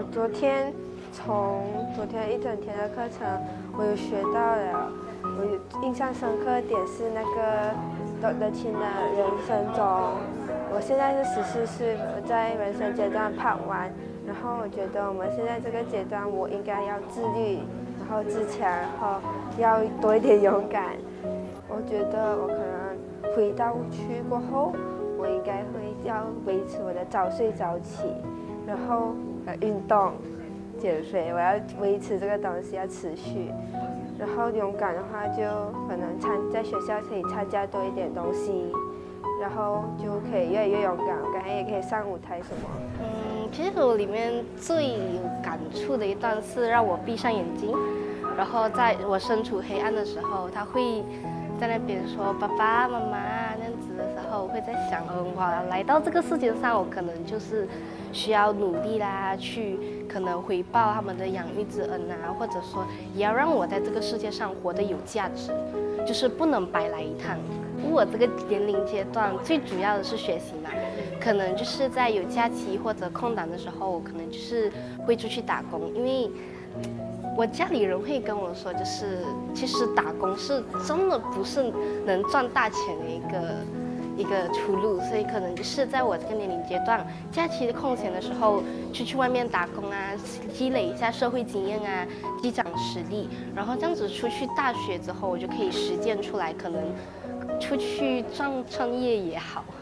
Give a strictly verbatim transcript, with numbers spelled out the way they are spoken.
我昨天从昨天一整天的课程，我有学到了。我有印象深刻的点是那个多德钦的人生中，我现在是十四岁，我在人生阶段跑完，然后我觉得我们现在这个阶段，我应该要自律，然后自强，然后要多一点勇敢。我觉得我可能回到去过后，我应该会要维持我的早睡早起，然后呃运动、减肥，我要维持这个东西要持续。然后勇敢的话，就可能参在学校可以参加多一点东西，然后就可以越来越勇敢。我感觉也可以上舞台什么。 嗯，其实我里面最有感触的一段是让我闭上眼睛，然后在我身处黑暗的时候，他会在那边说爸爸妈妈那样子的时候，我会在想，嗯，哇，来到这个世界上，我可能就是需要努力啦，去可能回报他们的养育之恩啊，或者说也要让我在这个世界上活得有价值，就是不能白来一趟。我这个年龄阶段最主要的是学习嘛，可能就是在有假期或者空档的时候，可能就是会出去打工，因为我家里人会跟我说，就是其实打工是真的不是能赚大钱的一个一个出路，所以可能就是在我这个年龄阶段，假期的空闲的时候，出去外面打工啊，积累一下社会经验啊，积攒实力，然后这样子出去大学之后，我就可以实践出来，可能出去创创业也好。